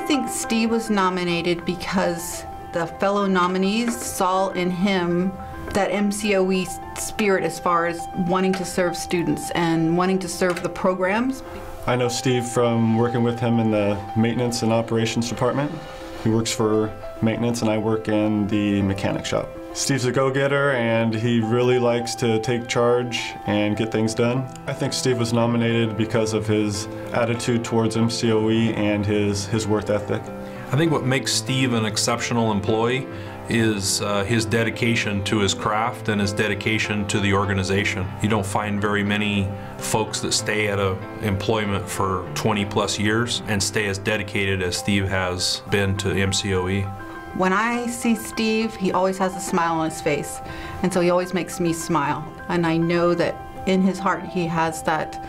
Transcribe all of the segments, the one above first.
think Steve was nominated because the fellow nominees saw in him that MCOE spirit as far as wanting to serve students and wanting to serve the programs. I know Steve from working with him in the maintenance and operations department. He works for maintenance and I work in the mechanic shop. Steve's a go-getter and he really likes to take charge and get things done. I think Steve was nominated because of his attitude towards MCOE and his work ethic. I think what makes Steve an exceptional employee is his dedication to his craft and his dedication to the organization. You don't find very many folks that stay at an employment for 20+ years and stay as dedicated as Steve has been to MCOE. When I see Steve, he always has a smile on his face, and so he always makes me smile. And I know that in his heart he has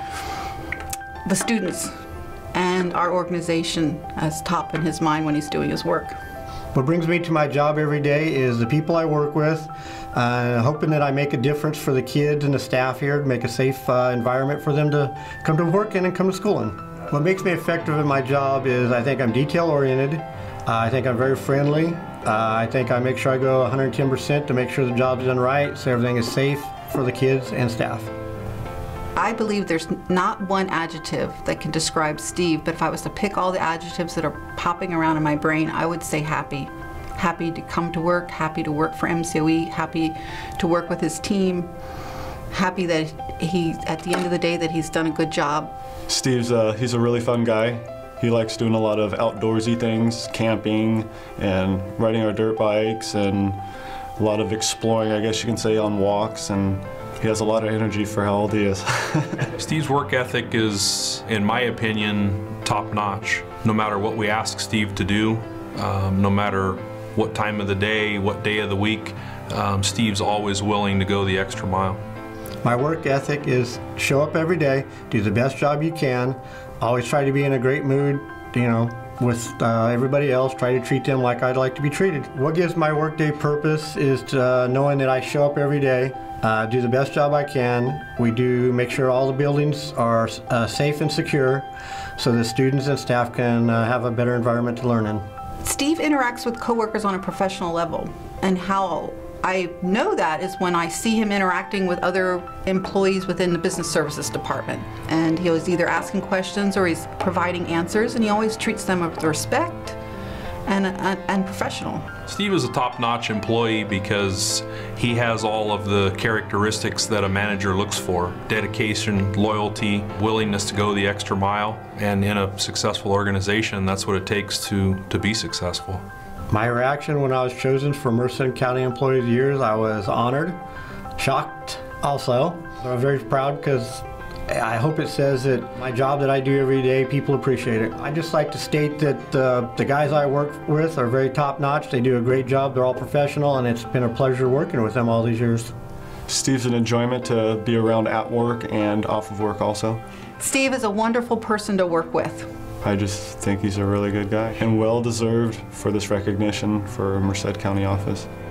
the students and our organization as top in his mind when he's doing his work. What brings me to my job every day is the people I work with, hoping that I make a difference for the kids and the staff here, to make a safe environment for them to come to work in and come to school in. What makes me effective in my job is I think I'm detail-oriented, I think I'm very friendly, I think I make sure I go 110% to make sure the job's done right so everything is safe for the kids and staff. I believe there's not one adjective that can describe Steve, but if I was to pick all the adjectives that are popping around in my brain, I would say happy. Happy to come to work, happy to work for MCOE, happy to work with his team, happy that at the end of the day, that he's done a good job. Steve's he's a really fun guy. He likes doing a lot of outdoorsy things, camping and riding our dirt bikes and a lot of exploring, I guess you can say, on walks, and he has a lot of energy for how old he is. Steve's work ethic is, in my opinion, top-notch. No matter what we ask Steve to do, no matter what time of the day, what day of the week, Steve's always willing to go the extra mile. My work ethic is show up every day, do the best job you can, always try to be in a great mood, you know, with everybody else, try to treat them like I'd like to be treated. What gives my workday purpose is knowing that I show up every day, do the best job I can. We do make sure all the buildings are safe and secure so the students and staff can have a better environment to learn in. Steve interacts with coworkers on a professional level, and how I know that is when I see him interacting with other employees within the business services department. And he was either asking questions or he's providing answers, and he always treats them with respect and professional. Steve is a top-notch employee because he has all of the characteristics that a manager looks for: dedication, loyalty, willingness to go the extra mile, and in a successful organization, that's what it takes to be successful. My reaction when I was chosen for Merced County Employee of the Year, I was honored, shocked also. I'm very proud because I hope it says that my job that I do every day, people appreciate it. I just like to state that the guys I work with are very top-notch. They do a great job. They're all professional, and it's been a pleasure working with them all these years. Steve's an enjoyment to be around at work and off of work also. Steve is a wonderful person to work with. I just think he's a really good guy and well deserved for this recognition for Merced County office.